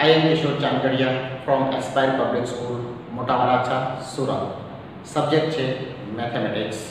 I am Kishore Changadia from Aspire Public School, Mota Waracha, Surat. Subject છે mathematics.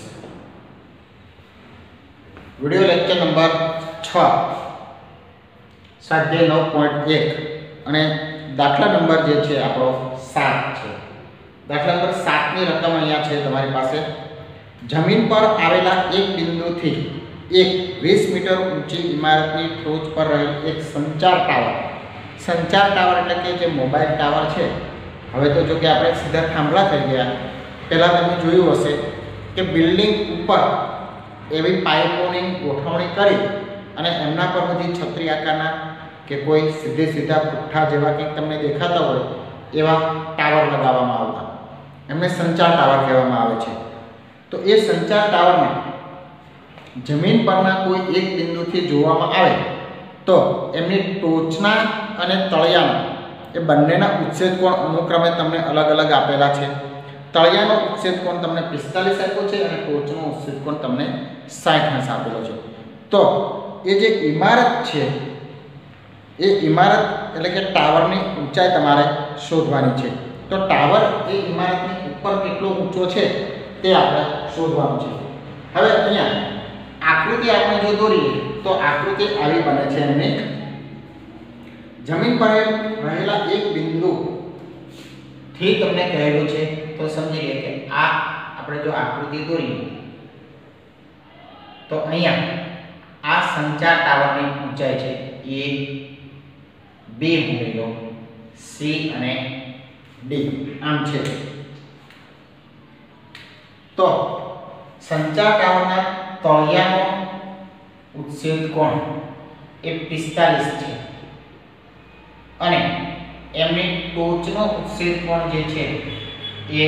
Video lecture number 6 સ્વાધ્યાય 9.1 અને દાખલા number જે છે આપણો 7 છે. દાખલા નંબર 7 ની રકમ અહીંયા છે તમારી પાસે. જમીન પર આવેલા એક બિંદુથી એક 20 મીટર ઊંચી ઇમારતની ટોચ પર રહેલ એક સંચાર ટાવર એટલે કે જે મોબાઈલ ટાવર છે. હવે તો જો કે આપણે સીધા થાંભલા થઈ ગયા. પહેલાં તમે જોયું હશે કે બિલ્ડિંગ ઉપર એવી પાઇપોની ગોઠવણી કરી અને એમના પર બધી છત્રી આકારના કે કોઈ સીધા પુઠ્ઠા જેવા કંઈક તમને દેખાતા હોય એવા ટાવર લગાવવામાં આવતા. એમને સંચાર ટાવર કહેવામાં આવે છે. તો એ સંચાર ટાવરને જમીન પરના કોઈ એક બિંદુથી જોવામાં આવે તો એમની ટોચના અને તળિયાના એ બંનેના ઉચ્છેદ કોણ અનુક્રમે તમને અલગ અલગ આપેલા છે. તળિયાનો ઉચ્છેદ કોણ તમને 45 આપ્યો છે અને ટોચનો ઉચ્છેદ કોણ તમને 60 આપેલો છે. તો એ જે ઇમારત છે એ ઇમારત એટલે કે ટાવરની ઊંચાઈ તમારે શોધવાની છે. તો ટાવર એ ઇમારતની ઉપર કેટલો ઊંચો છે તે આપણે શોધવાનું છે. હવે અહીંયા આકૃતિ આપણે જો દોરીએ તો આકૃતિ આવી બને છે. એમને જમીન પર રહેલા એક બિંદુ થી તમને કહેલું છે તો સમજી લે કે આ આપણે જો આકૃતિ દોરીએ તો અહીંયા આ સંચાર ટાવરની ઊંચાઈ છે A, B મૂકી લો, C અને D આમ છે. તો સંચાર ટાવરના તળિયાનો ઉચ્છેદ કોણ એ 45 છે અને એમની ટોચનો ઉચ્છેદ કોણ જે છે એ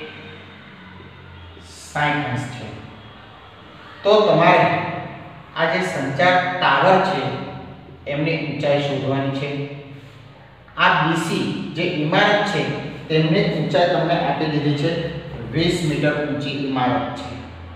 60 છે. તો તમારે આ જે સંચાર ટાવર છે એમની ઊંચાઈ શોધવાની છે. આ BC જે ઇમારત છે તેમની ઊંચાઈ તમને આપી દીધી છે 20 મીટર ઊંચી ઇમારત છે.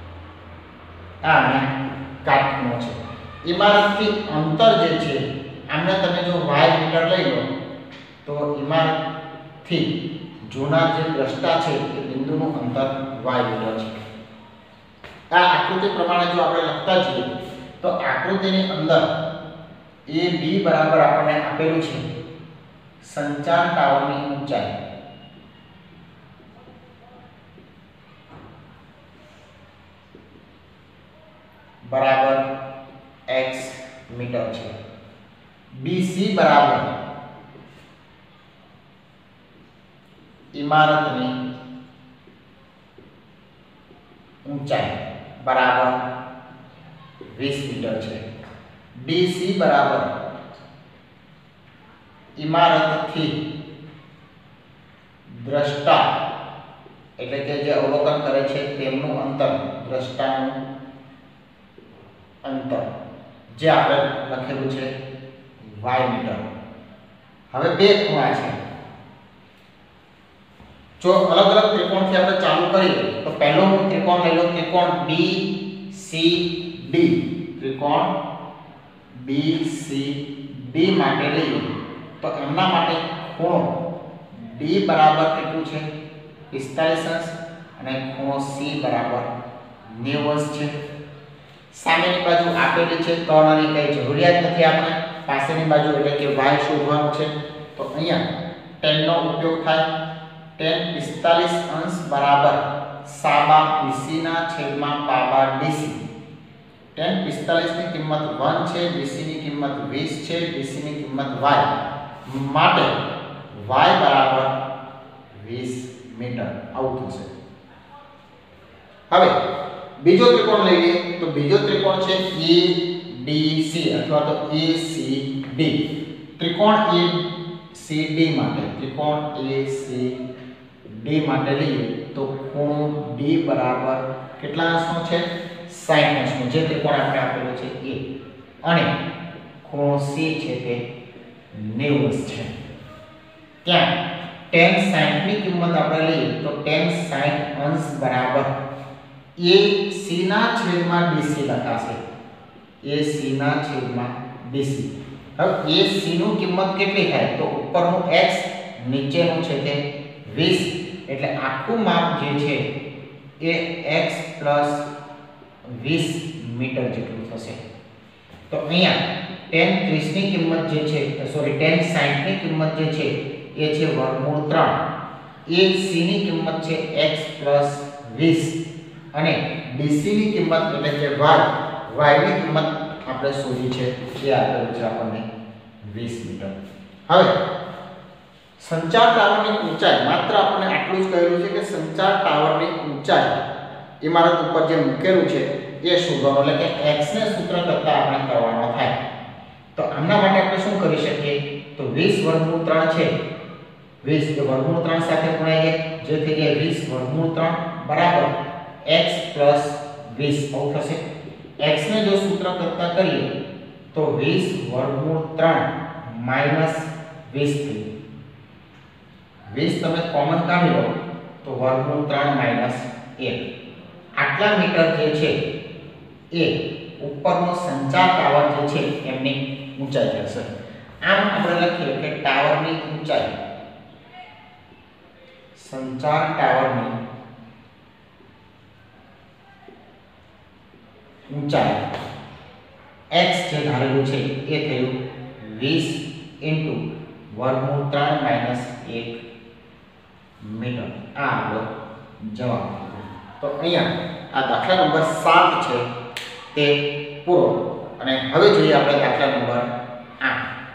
આ કાટખૂણો છે. ઇમારતથી અંતર જે છે આમને તમે જો y મીટર લઈ લો તો ઇમારતથી જોનાર જે દ્રષ્ટા છે એ બિંદુનું અંતર y મીટર છે. આ આકૃતિ પ્રમાણે જો આપણે લખતા છીએ તો આકૃતિની અંદર AB બરાબર આપણને આપેલું છે સંચાર ટાવરની ઊંચાઈ બરાબર x મીટર છે. BC બરાબર ઇમારતની ઊંચાઈ બરાબર 20 મીટર છે. DC બરાબર ઇમારતથી દ્રષ્ટા એટલે કે જે અવલોકન કરે છે તેમનું અંતર, દ્રષ્ટાનું અંતર જે આપણે લખેલું છે y મીટર. હવે બે ખૂણા છે. જો અલગ અલગ ત્રિકોણથી આપણે ચાલુ કરીએ તો પહેલો ત્રિકોણ લઈ લો, ત્રિકોણ BCD. ત્રિકોણ BCD માટે લઈએ તો એમના માટે ખૂણો D બરાબર કેટલું છે 45 અને ખૂણો C બરાબર 90 છે. સામેની બાજુ આપેલી છે કર્ણની કઈ જરૂરિયાત નથી. આપણે પાસેની બાજુ એટલે કે y શોધવાનું છે. તો અહીંયા tan નો ઉપયોગ થાય. tan 45 બરાબર સાબા BC ના છેદમાં પાબા DC. tan 45 ની કિંમત 1 છે, BC ની કિંમત 20 છે, DC ની કિંમત y માટે y બરાબર 20 મીટર આવું થશે. હવે બીજો ત્રિકોણ લઈ લઈએ તો બીજો ત્રિકોણ છે ADC અથવા તો ACD. ત્રિકોણ ACD માટે લઈએ તો ખૂણો D બરાબર કેટલા અંશનો છે 60 અંશનો. જે ત્રિકોણ આપણે આપેલો છે એ અને ખૂણો C છે તે 90 છે. ત્યાં tan 60 ની કિંમત આપણે લઈએ તો tan 60 અંશ બરાબર AC ના છેદમાં BC લખાશે. AC ના છેદમાં BC. હવે AC નું કિંમત કેટલી થાય તો ઉપરનું x નીચેનું છે તે 20 એટલે આખું માપ જે છે એ x + 20 મીટર જેટલું થશે તો અહીંયા tan 30 ની કિંમત જે છે સોરી tan 60 ની કિંમત જે છે એ છે √3 AC ની કિંમત છે x + 20 અને DC ની કિંમત એટલે કે y ની કિંમત આપણે શોધી છે એ આપેલું છે આપણને 20 મીટર હવે સંચાર ટાવરની ઊંચાઈ માત્ર આપણને આટલું જ કહેલું છે કે સંચાર ટાવરની ઊંચાઈ ઇમારત ઉપર જે મૂકેલું છે એ શોધવાનું એટલે કે x ને સૂત્ર કરતા આપણે કરવાનો થાય તો આના માટે આપણે શું કરી શકીએ તો 20 √3 છે 20 એ √3 સાથે ગુણાઈએ જે થઈ જાય 20 √3 બરાબર x + 20 આવું થશે x ને જો સૂત્ર કરતા કરીએ તો 20 √3 - 20 થઈ 20 તમે કોમન કાઢી લો તો √3 - 1 આટલા મીટર જે છે એ ઉપરનો સંચાર ટાવર જે છે એમની ઊંચાઈ થશે આમ આપણે લખીએ કે ટાવરની ઊંચાઈ સંચાર ટાવરની ઊંચાઈ x જે ધારેલું છે એ થયું 20 * √3 - 1 મીટર આ આપણો જવાબ તો અહીંયા આ દાખલા નંબર 7 છે તે પૂરો અને હવે જોઈએ આપણે દાખલા નંબર 8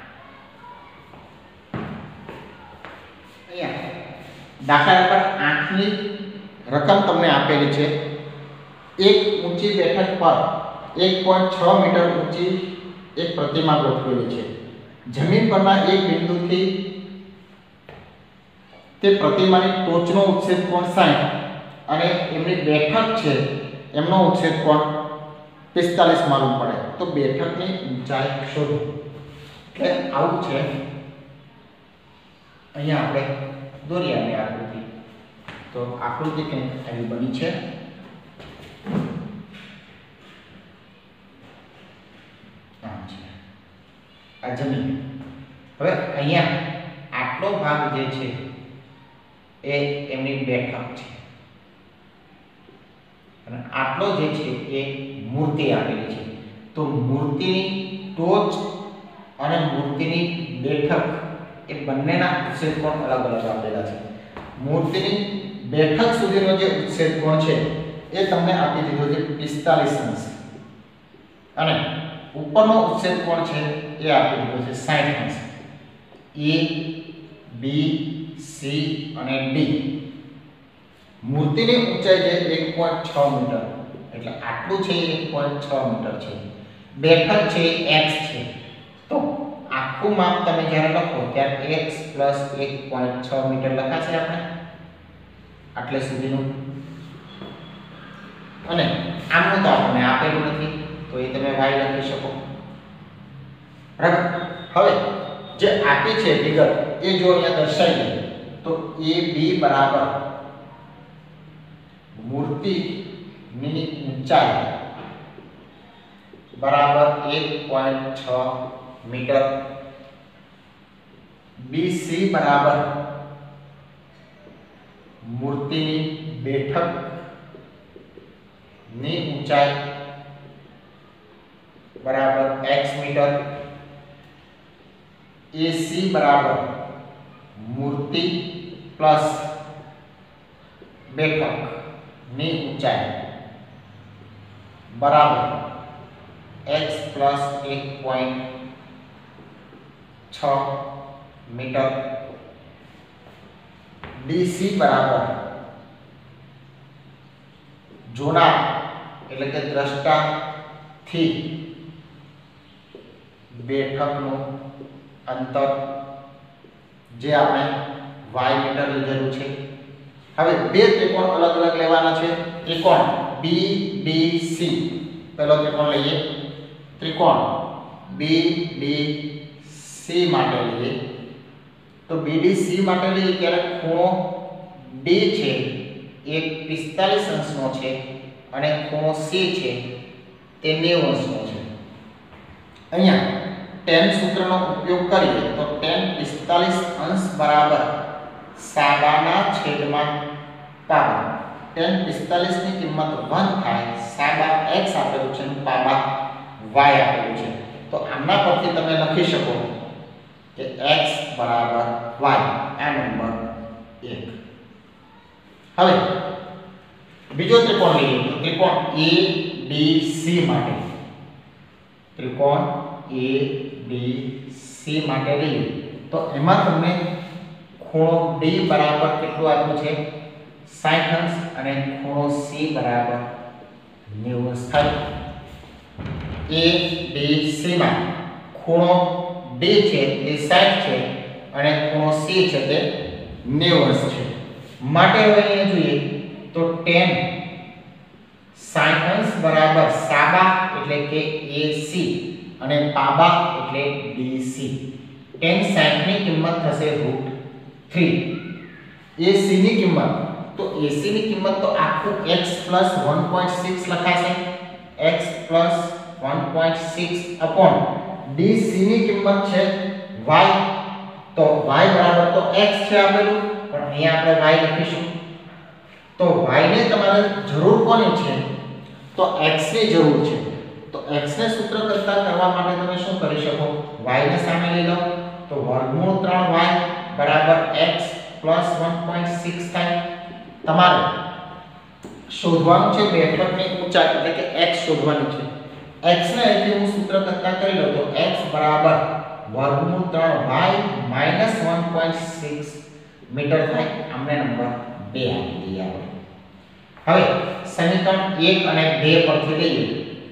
અહીંયા દાખલા નંબર 8 ની રકમ તમને આપેલી છે એક ઊંચી બેઠક પર 1.6 મીટર ઊંચી એક પ્રતિમા ગોઠવેલી છે જમીન પરના એક બિંદુથી તે પ્રતિમાની ટોચનો ઉચ્છેદ કોણ 60 અને એમની બેઠક છે એમનો ઉચ્છેદ કોણ 45 માલુમ પડે તો બેઠકની ઊંચાઈ શોધો એટલે આવું છે અહીંયા આપણે દોરીએ આની આકૃતિ તો આકૃતિ કંઈક આવી બની છે આ જમીન હવે અહીંયા આટલો ભાગ જે છે એ એમની બેઠક છે અને આટલો જે છે એ મૂર્તિ આપેલી છે તો મૂર્તિની ટોચ અને મૂર્તિની બેઠક એ બંનેના ઉચ્છેદ કોણ અલગ અલગ આપેલા છે મૂર્તિની બેઠક સુધીનો જે ઉચ્છેદ કોણ છે એ તમને આપી દીધો છે 45 અંશ અને ઉપરનો ઉચ્છેદ કોણ છે એ આપી દીધો છે 60 અંશ A B C અને D મૂર્તિની ઊંચાઈ છે 1.6 મીટર એટલે આટલું છે 1.6 મીટર છે બેઠક છે x છે તો આખું માપ તમે જ્યારે લખો ત્યારે x + 1.6 મીટર લખાશે આપણે આટલે સુધીનું અને આમનું તો આપણને આપેલું નથી તો એ તમે y લખી શકો બરાબર હવે જે આપી છે વિગત એ જો અહીંયા દર્શાવીએ તો AB બરાબર મૂર્તિની ઊંચાઈ બરાબર 1.6 મીટર BC બરાબર મૂર્તિની બેઠક ની ઊંચાઈ બરાબર x મીટર AC બરાબર મૂર્તિ પ્લસ બેઠક ની ઊંચાઈ બરાબર x પ્લસ 1.6 મીટર DC બરાબર જોનાર એટલે કે દ્રષ્ટા થી બેઠકનું અંતર જે આપણે y મીટર લીધેલું છે હવે બે ત્રિકોણ અલગ અલગ લેવાના છે ત્રિકોણ BDC પહેલો ત્રિકોણ લઈએ ત્રિકોણ BDC માટે લઈએ તો BDC માટે લઈએ ત્યારે ખૂણો D છે એ 45 અંશનો છે અને ખૂણો C છે તે 90 અંશનો છે અહીંયા tan સૂત્રનો ઉપયોગ કરીએ તો tan 45 અંશ બરાબર સાબાના છેદમાં પાબા. tan 45 ની કિંમત 1 થાય. સાબા x આપેલું છે અને પાબા y આપેલું છે. તો આના પરથી તમે લખી શકો કે x બરાબર y. આ નંબર 1. હવે બીજો ત્રિકોણ લઈએ તો ત્રિકોણ ABC માટે. ત્રિકોણ ABC માટે લઈએ તો એમાં તમને ખૂણો D બરાબર કેટલું આપ્યું છે 60 અંશ અને ખૂણો C બરાબર 90 અંશ થાય. ABC માં ખૂણો D છે તે 60 છે અને ખૂણો C છે તે 90 અંશ છે. માટે હવે અહીંયા જોઈએ તો tan 60 અંશ બરાબર સાબા એટલે કે AC અને પાબા એટલે BC. tan 60 ની કિંમત થશે √3. AC ની કિંમત તો AC ની કિંમત તો આખું x + 1.6 લખાશે. x + 1.6 upon DC ની કિંમત છે y. તો y બરાબર તો x છે આપેલું પણ અહીંયા આપણે y લખીશું. તો y ને તમારે જરૂર કોની છે તો x ની જરૂર છે. તો x ને સૂત્ર કરતા કરવા માટે તમે શું કરી શકો y ને સામે લઈ લો તો વર્ગમૂળ 3y બરાબર x + 1.6 થાય. તમારે શોધવાનું છે બેઠકની ઊંચાઈ એટલે કે x શોધવાની છે. x ને અહીંથી હું સૂત્ર કરતા કરી લઉં તો x બરાબર વર્ગમૂળ 3y - 1.6 મીટર થાય. અમને નંબર 2 આપી દઈએ આપણે. હવે સમીકરણ 1 અને 2 પરથી લઈએ.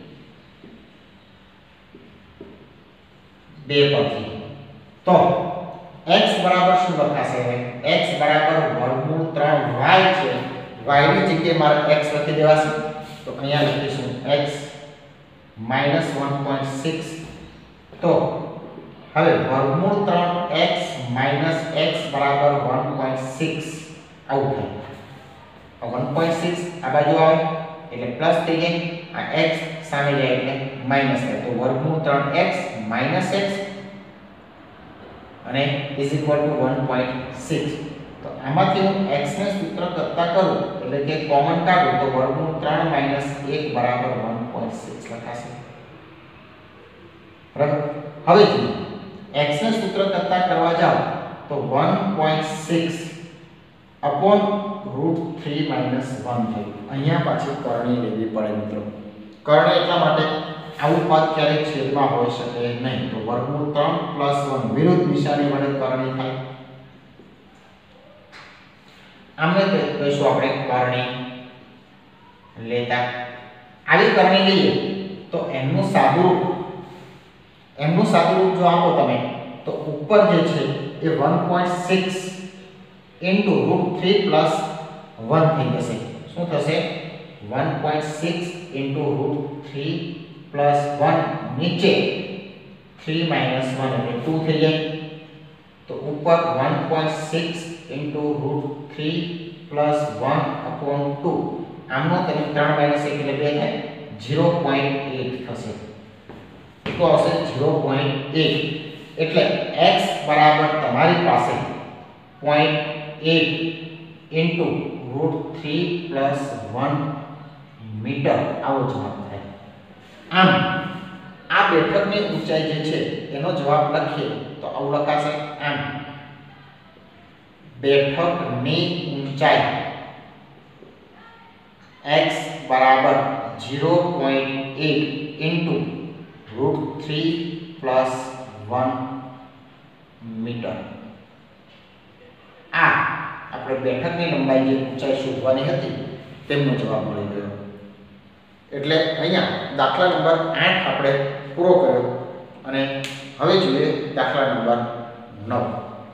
2 પરથી તો x બરાબર શું લખાશે હવે x બરાબર વર્ગમૂળ 3y છે. y ની જગ્યાએ મારે x લખી દેવાશે તો અહીંયા લખીશું x - 1.6. તો હવે વર્ગમૂળ 3x - x બરાબર 1.6 આવું થાય. 1.6 આ બાજુ આવે એટલે પ્લસ થઈ જાય. આ x સામે જાય એટલે માઈનસ થાય. તો વર્ગમૂળ 3x - x અને = 1.6. તો આમાંથી હું x ને સૂત્ર કરતા કરું એટલે કે કોમન કાઢું તો વર્ગમૂળ 3 - 1 બરાબર 1.6 લખાશે. બરાબર. હવે જો x ને સૂત્ર કરતા કરવા જાવ તો 1.6 upon √3 - 1 થયું. અહીંયા પાછી કરણી લેવી પડે મિત્રો. કરણી એટલા માટે આવું પદ ક્યારેક છેદમાં હોઈ શકે નહીં. તો વર્ગમૂળ 3 + 1 વિરુદ્ધ નિશાની વડે કરણી થાય. આમને કહીશું આપણે કરણી લેતા. આવી કરણી લઈએ તો એમનું સાદુરૂપ જો આપો તમે તો ઉપર જે છે એ 1.6 into √3 + 1 થઈ જશે. શું થશે 1.6 into √3 + 1 નીચે 3 - 1 એટલે 2 થઈ જાય. તો ઉપર 1.6 into √3 + 1 upon 2 આમનો તમે 3 - 1 એટલે 2 થાય 0.8 થશે. તો આવશે 0.8 એટલે x બરાબર તમારી પાસે 0.8 into √3 + 1 મીટર આવો જવાબ થાય. આમ આ બેઠકની ઊંચાઈ જે છે એનો જવાબ લખીએ તો આવું લખાશે. આમ બેઠકની ઊંચાઈ x બરાબર 0.8 into √3 + 1 મીટર. આ આપણે બેઠકની લંબાઈ જે ઊંચાઈ શોધવાની હતી તેમનો જવાબ મળી ગયો. એટલે અહીંયા દાખલા નંબર 8 આપણે પૂરો કર્યો અને હવે જોઈએ દાખલા નંબર 9.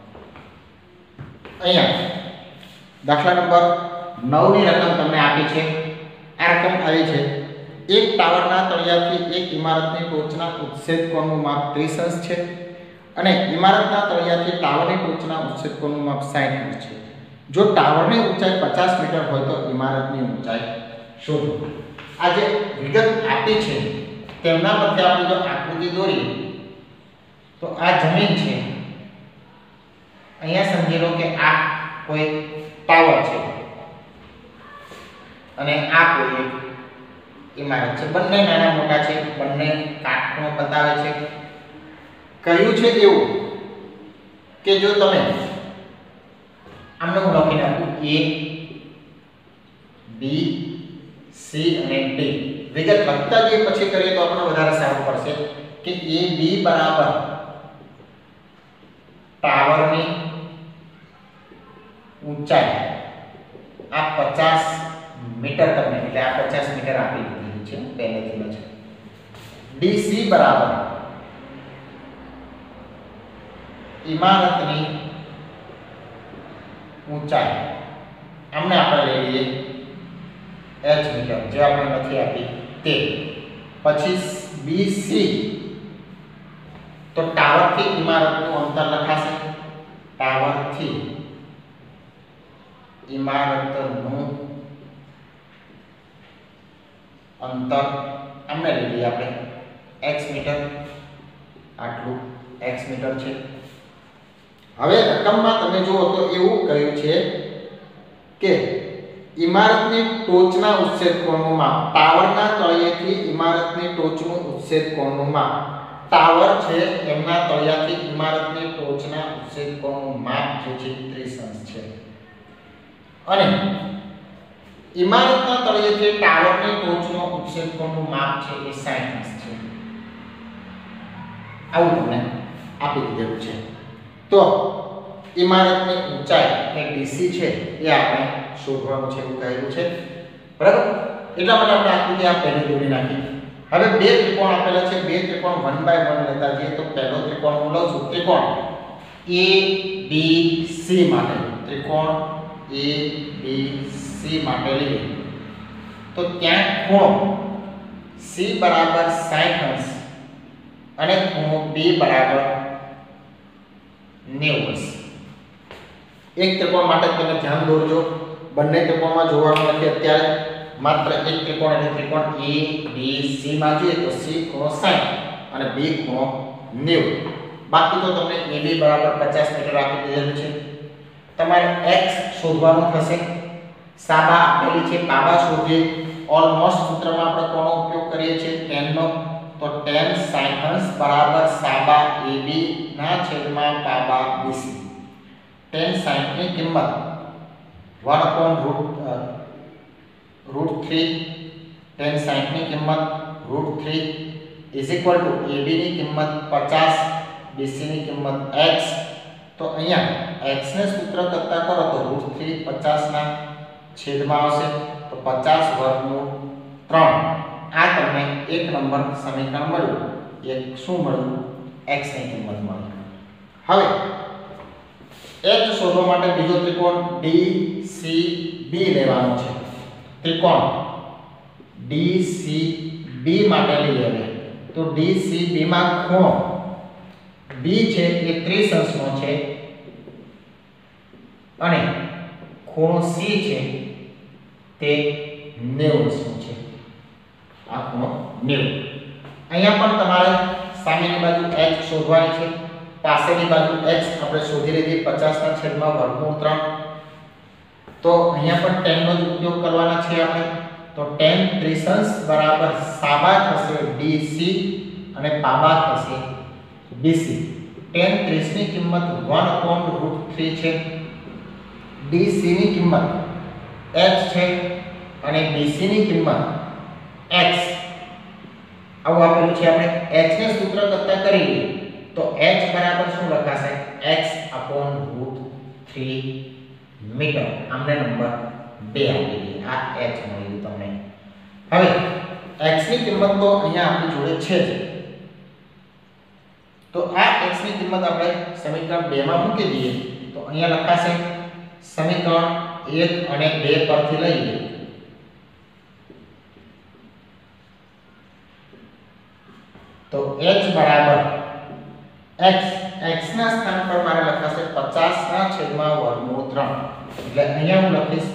અહીંયા દાખલા નંબર 9 ની રકમ તમને આપી છે. આ રકમ આવી છે એક ટાવરના તળિયાથી એક ઇમારતની ટોચના ઉચ્છેદ કોણનું માપ 30 અંશ છે અને ઇમારતના તળિયાથી ટાવરની ટોચના ઉચ્છેદ કોણનું માપ 60 અંશ છે. જો ટાવરની ઊંચાઈ 50 મીટર હોય તો ઇમારતની ઊંચાઈ શોધો. આ જે વિગત આપી છે તેમના પરથી આપણે જો આકૃતિ દોરીએ તો આ જમીન છે, અહીંયા સમજી લો કે આ કોઈ ટાવર છે અને આ કોઈ એક ઇમારત છે. બંને નાના મોટા છે, બંને કાટખૂણો બતાવે છે. કહ્યું છે એવું કે જો તમે આમને હું લખી નાખું A B C અને D વિગત લખતા જઈએ પછી કરીએ તો આપણને વધારે સારું પડશે કે A B બરાબર ટાવરની ઊંચાઈ આ 50 મીટર તમને એટલે આ 50 મીટર આપી દીધી છે પહેલેથી જ. DC બરાબર ઇમારતની ઊંચાઈ આમને આપણે લઈ લઈએ h મીટર જે આપણે નથી આપી તે. પછી BC તો ટાવરથી ઇમારતનું અંતર લખાશે, ટાવરથી ઇમારતનું અંતર આમને લઈ લઈએ આપણે x મીટર, આટલું x મીટર છે. હવે રકમમાં તમે જુઓ તો એવું કહ્યું છે કે ઇમારતની ટોચના ઉચ્છેદ કોણનું માપ, ટાવરના તળિયેથી ઇમારતની ટોચનું ઉચ્છેદ કોણનું માપ. ટાવર છે એમના તળિયાથી ઇમારતની ટોચના ઉચ્છેદ કોણનું માપ જે છે 30 અંશ છે અને ઇમારતના તળિયેથી ટાવરની ટોચનો ઉચ્છેદ કોણનું માપ છે એ 60 અંશ છે. આવું તમને આપી દીધેલું છે. તો ઇમારતની ઊંચાઈ કે DC છે એ આપણે શોધવાનું છે એવું કહેલું છે, બરાબર. એટલા માટે આપણે આકૃતિ આ પહેલી દોરી નાખી. હવે બે ત્રિકોણ આપેલા છે, બે ત્રિકોણ 1 by 1 લેતા જઈએ. તો પહેલો ત્રિકોણ હું લઉં છું, ત્રિકોણ ABC માટે, ત્રિકોણ ABC માટે લઈએ તો ત્યાં ખૂણો C બરાબર 60 અંશ અને ખૂણો B બરાબર 90 અંશ. એક ત્રિકોણ માટે તમે ધ્યાન દોરજો, બંને ત્રિકોણમાં જોવાનું નથી અત્યારે, માત્ર એક ત્રિકોણ એટલે ત્રિકોણ ABC માં જોઈએ તો C ખૂણો 60 અને B ખૂણો 90. બાકી તો તમને AB બરાબર 50 મીટર આપી દીધેલું છે. તમારે x શોધવાનું થશે. સાબા આપેલી છે, પાબા શોધીએ. ઓલમોસ્ટ સૂત્રમાં આપણે કોનો ઉપયોગ કરીએ છીએ? tan નો. તો tan 60 અંશ બરાબર સાબા AB ના છેદમાં પાબા BC. tan 60 ની કિંમત 1/√3, tan 60 ની કિંમત √3 ઇઝ ઇક્વલ ટુ AB ની કિંમત 50, BC ની કિંમત x. તો અહીંયા x ને સૂત્ર કરતા કરો તો √3 50 ના છેદમાં આવશે તો 50/3. આ તમને એક નંબર સમીકરણ મળ્યું. એક શું મળ્યું? x ની કિંમત મળી. હવે h શોધવા માટે બીજો ત્રિકોણ DCB લેવાનો છે. ત્રિકોણ DCB માટે લઈએ તો DCB માં ખૂણો B છે એ 30 અંશનો છે અને ખૂણો C છે તે 90 અંશનો છે. આ ખૂણો 90. અહીંયા પણ તમારે સામેની બાજુ h શોધવાની છે, પાસેની બાજુ h આપણે શોધી લીધી 50/√3. તો અહીંયા પણ tan નો જ ઉપયોગ કરવાના છે આપણે. તો tan 30 અંશ બરાબર સાબા થશે DC અને પાબા થશે BC. tan 30 ની કિંમત 1/√3 છે, DC ની કિંમત h છે અને BC ની કિંમત x. આવું આપેલું છે. આપણે h ને સૂત્ર કરતા કરી તો h બરાબર શું લખાશે? x/√3 metre. આમને નંબર 2 આપી દીધી. આ h મળ્યું તમને. હવે x ની કિંમત તો અહીંયા આપણી જોડે છે જ. તો આ x ની કિંમત આપણે સમીકરણ 2 માં મૂકી દઈએ તો અહીંયા લખાશે સમીકરણ 1 અને 2 પરથી લઈએ તો h બરાબર x ના સ્થાન પર મારે લખાશે 50/√3. એટલે અહીંયા હું લખીશ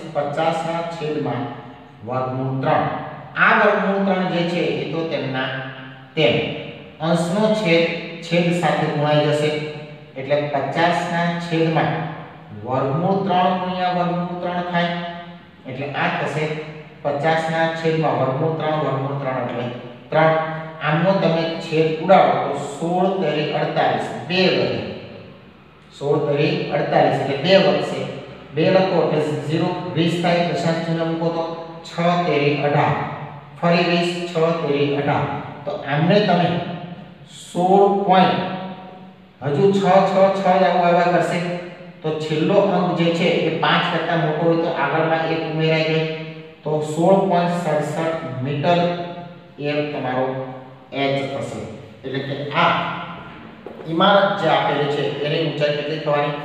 50/√3. આ √3 જે છે એ તો તેમના તેમ અંશનો છેદ છેદ સાથે ગુણાઈ જશે એટલે 50 ના છેદમાં વર્ગમૂળ 3 ગુણ્યા વર્ગમૂળ 3 થાય એટલે આ થશે 50 ના છેદમાં વર્ગમૂળ 3 એટલે 3. આમનો તમે છેદ ઉડાડો તો 16 તેરી 48 2 વધે 16 તેરી 48 એટલે 2 વધશે 2 લખો એટલે 0 20 થાય દશાંશ ચિહ્ન મૂકો તો 6 તેરી 18 ફરી 20 6 તેરી 18 તો આમને તમે 16 પોઈન્ટ હજુ 6 6 6 આવું આવ્યા કરશે તો છેલ્લો અંક જે છે એ 5 કરતા મોટો હોય તો આગળમાં 1 ઉમેરાઈ જાય તો 16.67 મીટર એ તમારો h થશે એટલે કે આ ઇમારત જે આપેલી છે એની ઊંચાઈ કેટલી થવાની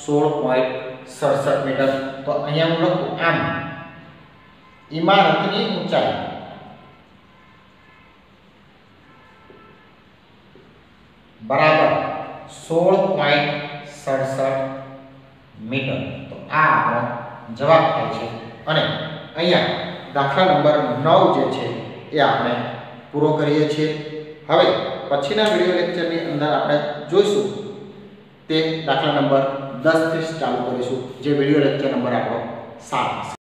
16.67 મીટર તો અહીંયા હું લખું આમ ઇમારતની ઊંચાઈ બરાબર 16.67 મીટર તો આ આપણો જવાબ થાય છે અને અહીંયા દાખલા નંબર 9 જે છે એ આપણે પૂરો કરીએ છીએ. હવે પછીના વિડિયો લેક્ચરની અંદર આપણે જોઈશું તે દાખલા નંબર 10 થી ચાલુ કરીશું જે વિડિયો લેક્ચર નંબર આપણો 7